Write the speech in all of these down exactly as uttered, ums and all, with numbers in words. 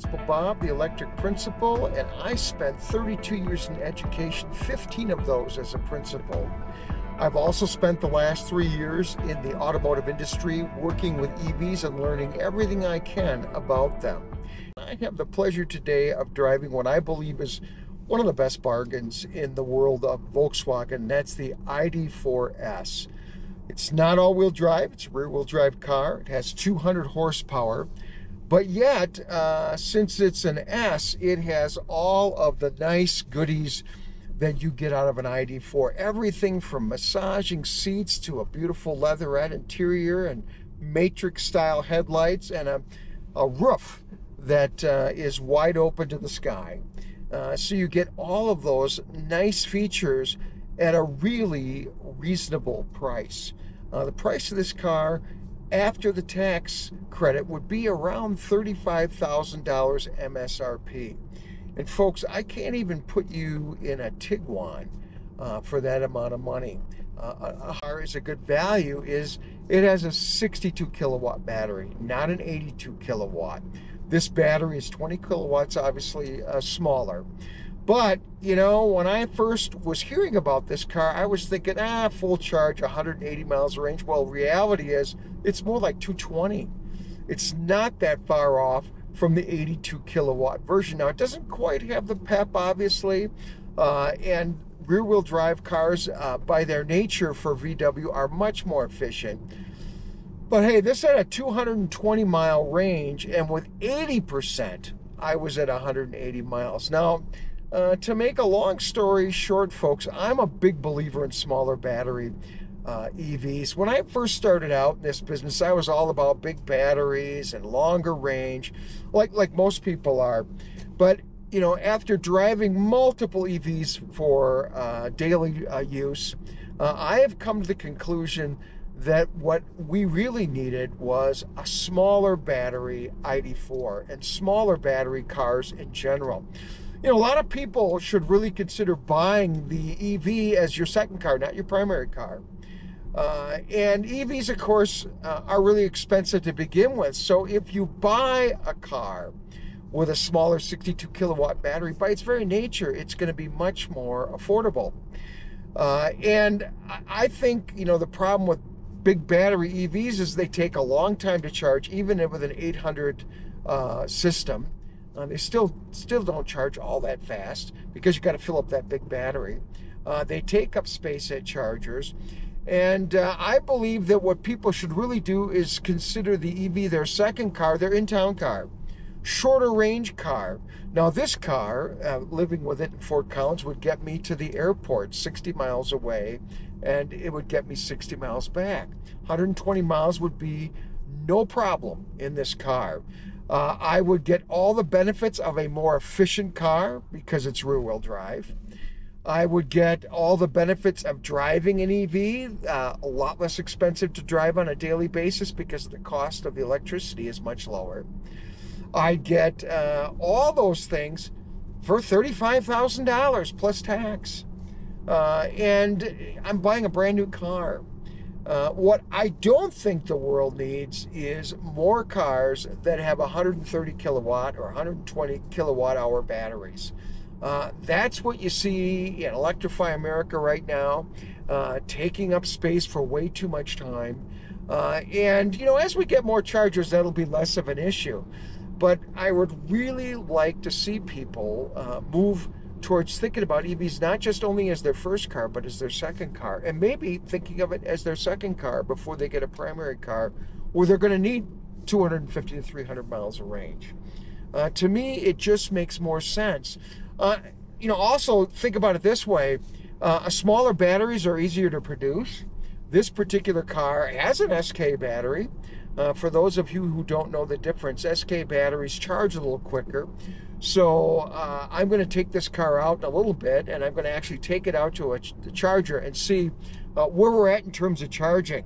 Bob, the electric principal, and I spent thirty-two years in education, fifteen of those as a principal. I've also spent the last three years in the automotive industry working with E Vs and learning everything I can about them. I have the pleasure today of driving what I believe is one of the best bargains in the world of Volkswagen, and that's the I D four S. It's not all-wheel drive, it's a rear-wheel drive car. It has two hundred horsepower. But yet, uh, since it's an S, it has all of the nice goodies that you get out of an I D four. Everything from massaging seats to a beautiful leatherette interior and matrix-style headlights and a, a roof that uh, is wide open to the sky. Uh, so you get all of those nice features at a really reasonable price. Uh, the price of this car after the tax credit would be around thirty-five thousand dollars M S R P. And folks, I can't even put you in a Tiguan uh, for that amount of money. Uh, a car is a good value is it has a sixty-two kilowatt battery, not an eighty-two kilowatt. This battery is twenty kilowatts, obviously uh, smaller. But, you know, when I first was hearing about this car, I was thinking, ah, full charge, one hundred eighty miles of range. Well, reality is, it's more like two twenty. It's not that far off from the eighty-two kilowatt version. Now, it doesn't quite have the pep, obviously, uh, and rear-wheel drive cars, uh, by their nature for V W, are much more efficient. But hey, this had a two hundred twenty mile range, and with eighty percent, I was at one hundred eighty miles. Now, Uh, to make a long story short, folks, I'm a big believer in smaller battery uh, E Vs. When I first started out in this business, I was all about big batteries and longer range, like, like most people are. But, you know, after driving multiple E Vs for uh, daily uh, use, uh, I have come to the conclusion that what we really needed was a smaller battery I D four and smaller battery cars in general. You know, a lot of people should really consider buying the E V as your second car, not your primary car. Uh, and E Vs, of course, uh, are really expensive to begin with. So if you buy a car with a smaller sixty-two kilowatt battery, by its very nature, it's going to be much more affordable. Uh, and I think, you know, the problem with big battery E Vs is they take a long time to charge, even with an eight hundred uh, system. Uh, they still still don't charge all that fast because you got to fill up that big battery. Uh, they take up space at chargers. And uh, I believe that what people should really do is consider the E V their second car, their in-town car. Shorter range car. Now this car, uh, living with it in Fort Collins, would get me to the airport sixty miles away, and it would get me sixty miles back. one hundred twenty miles would be no problem in this car. Uh, I would get all the benefits of a more efficient car because it's rear-wheel drive. I would get all the benefits of driving an E V, uh, a lot less expensive to drive on a daily basis because the cost of the electricity is much lower. I'd get uh, all those things for thirty-five thousand dollars plus tax. Uh, and I'm buying a brand new car. Uh, what I don't think the world needs is more cars that have one hundred thirty kilowatt or one hundred twenty kilowatt hour batteries. Uh, that's what you see in Electrify America right now, uh, taking up space for way too much time. Uh, and, you know, as we get more chargers, that'll be less of an issue. But I would really like to see people uh, move towards thinking about E Vs not just only as their first car, but as their second car, and maybe thinking of it as their second car before they get a primary car, where they're going to need two hundred fifty to three hundred miles of range. Uh, to me, it just makes more sense. Uh, you know, also think about it this way: uh, smaller batteries are easier to produce. This particular car has an S K battery. Uh, for those of you who don't know the difference, S K batteries charge a little quicker. So uh, I'm going to take this car out in a little bit, and I'm going to actually take it out to a ch charger and see uh, where we're at in terms of charging.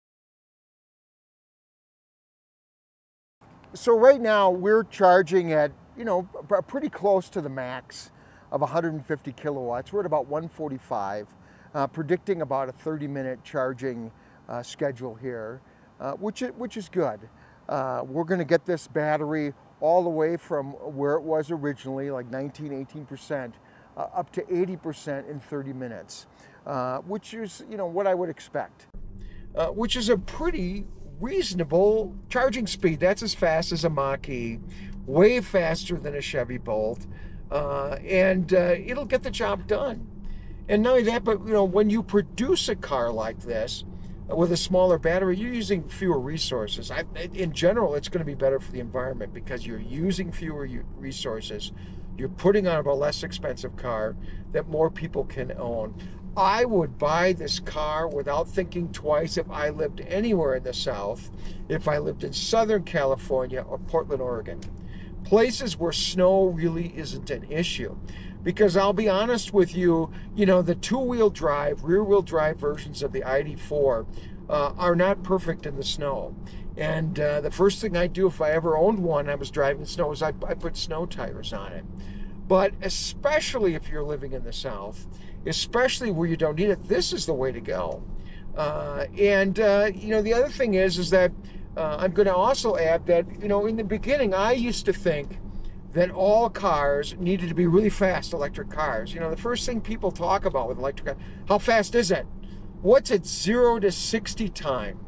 So right now we're charging at, you know, pretty close to the max of one hundred fifty kilowatts. We're at about one forty-five, uh, predicting about a thirty minute charging uh, schedule here, uh, which, which is good. Uh, we're going to get this battery all the way from where it was originally, like nineteen, eighteen percent, uh, up to eighty percent in thirty minutes, uh, which is, you know, what I would expect, uh, which is a pretty reasonable charging speed. That's as fast as a Mach-E, way faster than a Chevy Bolt, uh, and uh, it'll get the job done. And not only that, but you know, when you produce a car like this with a smaller battery, you're using fewer resources. I, in general, it's going to be better for the environment because you're using fewer resources. You're putting on a less expensive car that more people can own. I would buy this car without thinking twice if I lived anywhere in the South, if I lived in Southern California or Portland, Oregon. Places where snow really isn't an issue. Because I'll be honest with you, you know, the two-wheel drive, rear-wheel drive versions of the I D four uh, are not perfect in the snow. And uh, the first thing I'd do if I ever owned one, I was driving snow, is I put snow tires on it. But especially if you're living in the South, especially where you don't need it, this is the way to go. Uh, and, uh, you know, the other thing is, is that uh, I'm going to also add that, you know, in the beginning, I used to think that all cars needed to be really fast electric cars. You know, the first thing people talk about with electric cars, how fast is it? What's its zero to sixty time?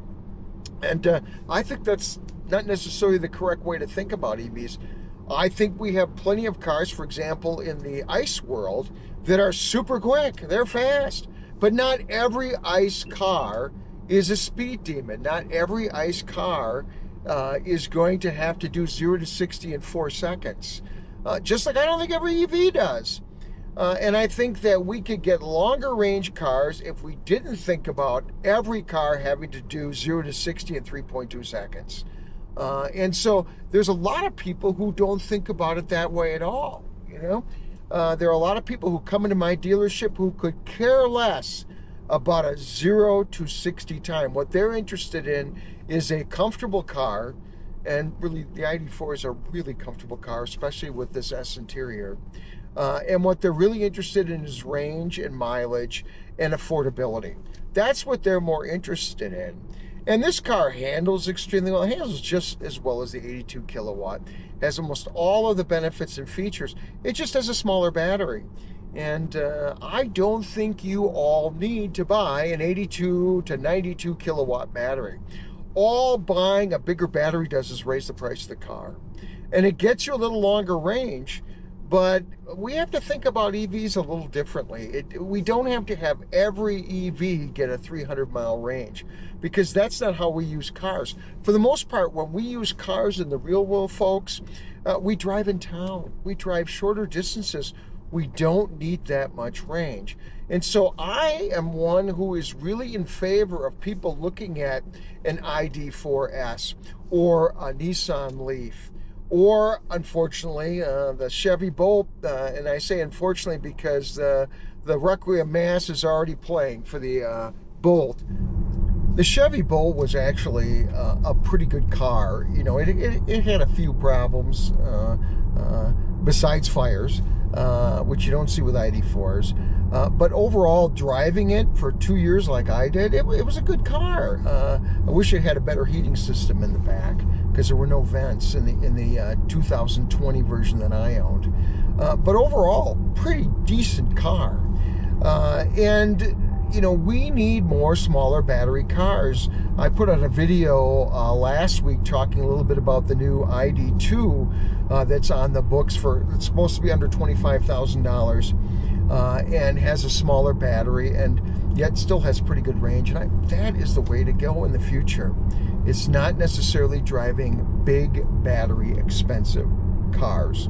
And uh, I think that's not necessarily the correct way to think about E Vs. I think we have plenty of cars, for example, in the ICE world that are super quick. They're fast. But not every ICE car is a speed demon. Not every ICE car Uh, is going to have to do zero to sixty in four seconds. Uh, just like I don't think every E V does. Uh, and I think that we could get longer range cars if we didn't think about every car having to do zero to sixty in three point two seconds. Uh, and so there's a lot of people who don't think about it that way at all. You know, uh, there are a lot of people who come into my dealership who could care less about a zero to sixty time. What they're interested in is a comfortable car, and really the I D four is a really comfortable car, especially with this S interior. Uh, and what they're really interested in is range and mileage and affordability. That's what they're more interested in. And this car handles extremely well. It handles just as well as the eighty-two kilowatt. Has almost all of the benefits and features. It just has a smaller battery. And uh, I don't think you all need to buy an eighty-two to ninety-two kilowatt battery. All buying a bigger battery does is raise the price of the car. And it gets you a little longer range, but we have to think about E Vs a little differently. It, we don't have to have every E V get a three hundred mile range, because that's not how we use cars. For the most part, when we use cars in the real world, folks, uh, we drive in town. We drive shorter distances. We don't need that much range. And so I am one who is really in favor of people looking at an I D four S or a Nissan Leaf, or unfortunately uh, the Chevy Bolt. Uh, and I say unfortunately because uh, the Requiem Mass is already playing for the uh, Bolt. The Chevy Bolt was actually uh, a pretty good car. You know, it, it, it had a few problems uh, uh, besides fires, uh, which you don't see with I D fours. Uh, but overall, driving it for two years like I did, it, it was a good car. Uh, I wish it had a better heating system in the back, because there were no vents in the in the uh, two thousand twenty version that I owned. Uh, but overall, pretty decent car. Uh, and you know, we need more smaller battery cars. I put out a video uh, last week talking a little bit about the new I D two uh, that's on the books for, it's supposed to be under twenty-five thousand dollars uh, and has a smaller battery, and yet still has pretty good range. And I, that is the way to go in the future. It's not necessarily driving big battery expensive cars.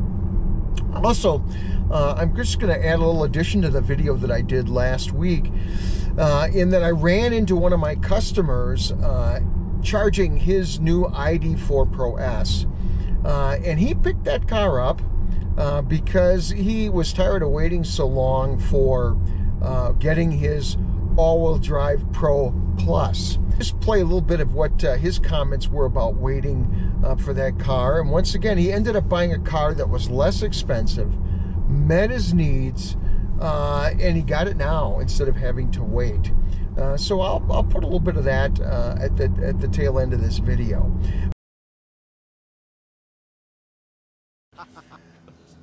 Also, uh, I'm just going to add a little addition to the video that I did last week, uh, in that I ran into one of my customers uh, charging his new I D four Pro S, uh, and he picked that car up uh, because he was tired of waiting so long for uh, getting his all-wheel drive Pro Plus. Just play a little bit of what uh, his comments were about waiting uh, for that car. And once again, he ended up buying a car that was less expensive, met his needs, uh, and he got it now instead of having to wait. Uh, so I'll, I'll put a little bit of that uh, at the, at the tail end of this video.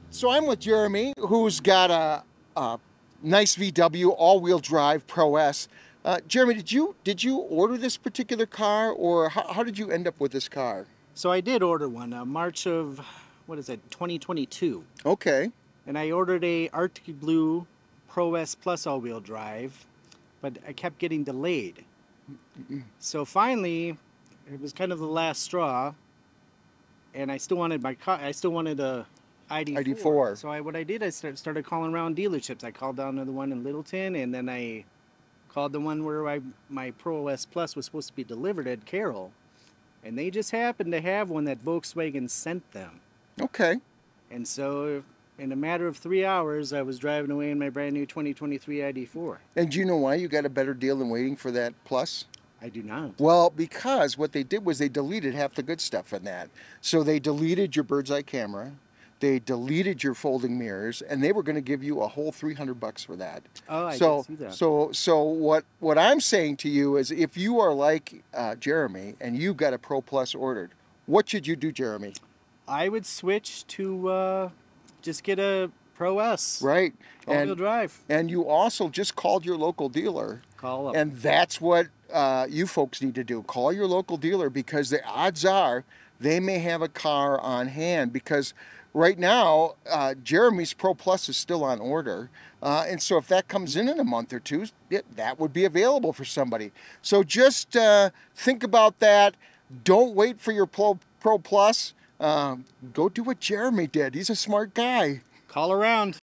So I'm with Jeremy, who's got a, a nice V W all-wheel drive Pro S. Uh, Jeremy, did you did you order this particular car, or how, how did you end up with this car? So I did order one, uh, March of, what is it, twenty twenty-two. Okay. And I ordered a Arctic Blue Pro S Plus all-wheel drive, but I kept getting delayed. So finally, it was kind of the last straw, and I still wanted my car. I still wanted a I D four. I D four. So I, what I did, I start, started calling around dealerships. I called down to the one in Littleton, and then I called the one where I, my Pro S Plus was supposed to be delivered at Carroll. And they just happened to have one that Volkswagen sent them. Okay. And so in a matter of three hours, I was driving away in my brand new twenty twenty-three I D four. And do you know why you got a better deal than waiting for that Plus? I do not. Well, because what they did was they deleted half the good stuff in that. So they deleted your bird's eye camera, they deleted your folding mirrors, and they were going to give you a whole three hundred bucks for that. Oh, I so, did see that. So, so what what I'm saying to you is, if you are like uh, Jeremy and you got a Pro Plus ordered, what should you do, Jeremy? I would switch to uh, just get a Pro S. Right. All-wheel drive. And you also just called your local dealer. Call up. And that's what uh, you folks need to do. Call your local dealer, because the odds are they may have a car on hand, because right now uh, Jeremy's Pro Plus is still on order. Uh, and so if that comes in in a month or two, it, that would be available for somebody. So just uh, think about that. Don't wait for your Pro, Pro Plus. Um, go do what Jeremy did. He's a smart guy. Call around.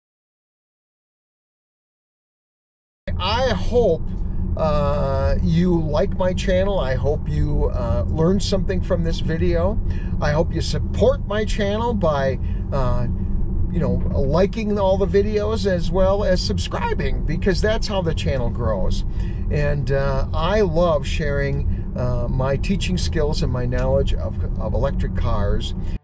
I hope uh, you like my channel. I hope you uh, learned something from this video. I hope you support my channel by uh, you know, liking all the videos as well as subscribing, because that's how the channel grows. And uh, I love sharing uh, my teaching skills and my knowledge of, of electric cars.